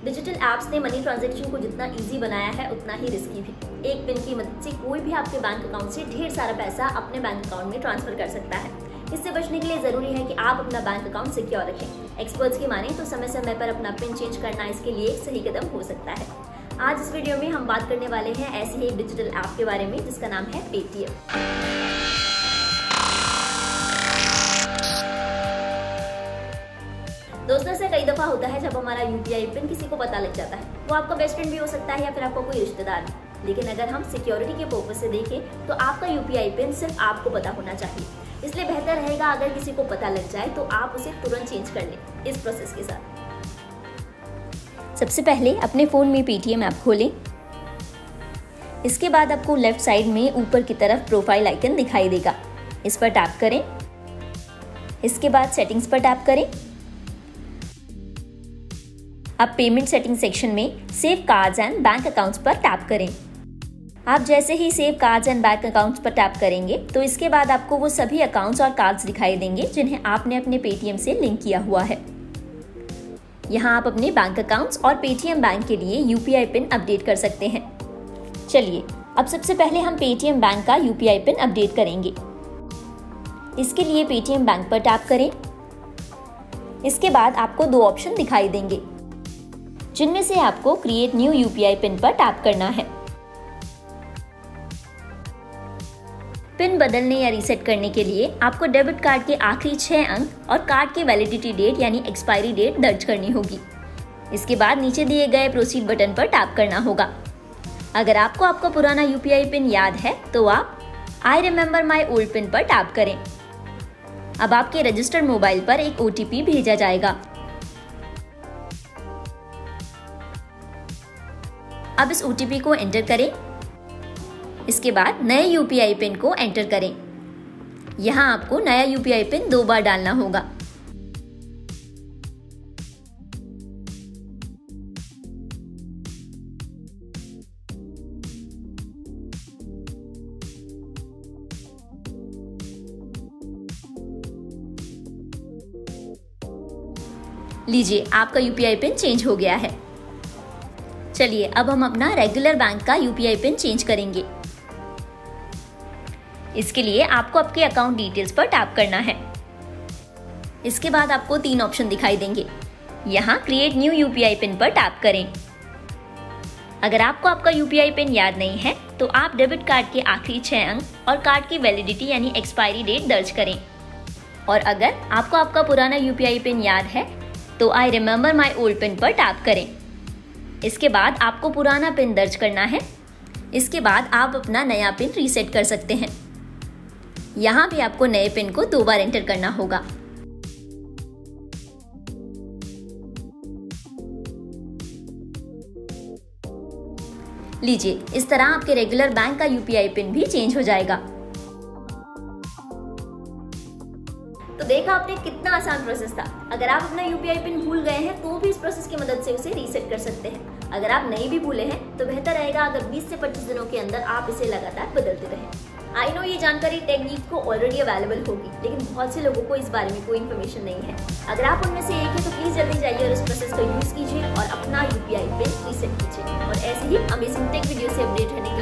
Digital apps ने money transaction को जितना इजी बनाया है उतना ही रिस्की भी। एक पिन की मदद से कोई भी आपके बैंक अकाउंट से ढेर सारा पैसा अपने बैंक अकाउंट में ट्रांसफर कर सकता है। इससे बचने के लिए जरूरी है कि आप अपना बैंक अकाउंट सिक्योर रखें। एक्सपर्ट्स की माने तो समय समय पर अपना पिन चेंज करना इसके लिए एक सही कदम हो सकता है। आज इस वीडियो में हम बात करने वाले हैं ऐसी ही एक डिजिटल ऐप के बारे में जिसका नाम है पेटीएम। दोस्तों, से कई दफा होता है जब हमारा यूपीआई पिन किसी को पता लग जाता है। वो आपका बेस्ट फ्रेंड भी हो सकता है या फिर आपका कोई रिश्तेदार भी। लेकिन अगर हम सिक्योरिटी के पर्पस से देखें तो आपका यूपीआई पिन सिर्फ आपको पता होना चाहिए। इसलिए बेहतर रहेगा अगर किसी को पता लग जाए तो आप उसे तुरंत चेंज कर लें इस प्रोसेस के साथ। सबसे पहले अपने फोन में पेटीएम ऐप खोलें। इसके बाद आपको लेफ्ट साइड में ऊपर की तरफ प्रोफाइल आइकन दिखाई देगा, इस पर टैप करें। इसके बाद सेटिंग्स पर टैप करें। अब पेमेंट सेटिंग सेक्शन में save cards and bank accounts पर टैप करें। आप जैसे ही save cards and bank accounts पर टैप करेंगे तो इसके बाद आपको वो सभी अकाउंट्स और कार्ड्स दिखाई देंगे जिन्हें आपने अपने पेटीएम से लिंक किया हुआ है। यहाँ आप अपने बैंक अकाउंट्स और पेटीएम बैंक के लिए यूपीआई पिन अपडेट कर सकते हैं। चलिए, अब सबसे पहले हम पेटीएम बैंक का यूपीआई पिन अपडेट करेंगे। इसके लिए पेटीएम बैंक पर टैप करें। इसके बाद आपको दो ऑप्शन दिखाई देंगे जिनमें से आपको क्रिएट न्यू यूपीआई पिन पर टैप करना है। पिन बदलने या रीसेट करने के लिए आपको डेबिट कार्ड के आखिरी 6 अंक और कार्ड की वैलिडिटी डेट यानी एक्सपायरी डेट दर्ज करनी होगी। इसके बाद नीचे दिए गए प्रोसीड बटन पर टैप करना होगा। अगर आपको आपका पुराना यूपीआई पिन याद है तो आप I remember my old PIN पर टैप करें। अब आपके रजिस्टर्ड मोबाइल पर एक ओटीपी भेजा जाएगा। अब इस ओटीपी को एंटर करें। इसके बाद नए यूपीआई पिन को एंटर करें। यहाँ आपको नया यूपीआई पिन 2 बार डालना होगा। लीजिए, आपका यूपीआई पिन चेंज हो गया है। चलिए, अब हम अपना रेगुलर बैंक का यूपीआई पिन चेंज करेंगे। इसके लिए आपको आपके अकाउंट डिटेल्स पर टैप करना है। इसके बाद आपको 3 ऑप्शन दिखाई देंगे। यहाँ क्रिएट न्यू यूपीआई पिन पर टैप करें। अगर आपको आपका यूपीआई पिन याद नहीं है तो आप डेबिट कार्ड के आखिरी 6 अंक और कार्ड की वैलिडिटी यानी एक्सपायरी डेट दर्ज करें। और अगर आपको आपका पुराना यूपीआई पिन याद है तो I remember my old PIN पर टैप करें। इसके बाद आपको पुराना पिन दर्ज करना है। इसके बाद आप अपना नया पिन रीसेट कर सकते हैं। यहाँ भी आपको नए पिन को 2 बार एंटर करना होगा। लीजिए, इस तरह आपके रेगुलर बैंक का यूपीआई पिन भी चेंज हो जाएगा। तो देखा आपने कितना आसान प्रोसेस था। अगर आप अपना यूपीआई पिन भूल गए हैं तो भी इस प्रोसेस की मदद से उसे रीसेट कर सकते हैं। अगर आप नहीं भी भूले हैं तो बेहतर रहेगा अगर 20 से 25 दिनों के अंदर आप इसे लगातार बदलते रहें। आई नो ये जानकारी टेक्निक को ऑलरेडी अवेलेबल होगी, लेकिन बहुत से लोगों को इस बारे में कोई इन्फॉर्मेशन नहीं है। अगर आप उनमें से एक है तो प्लीज जल्दी जाइए और इस प्रोसेस का यूज कीजिए और अपना यूपीआई पिन रीसेट कीजिए। और ऐसे ही अमेजिंग टेक वीडियो से अपडेट रहने के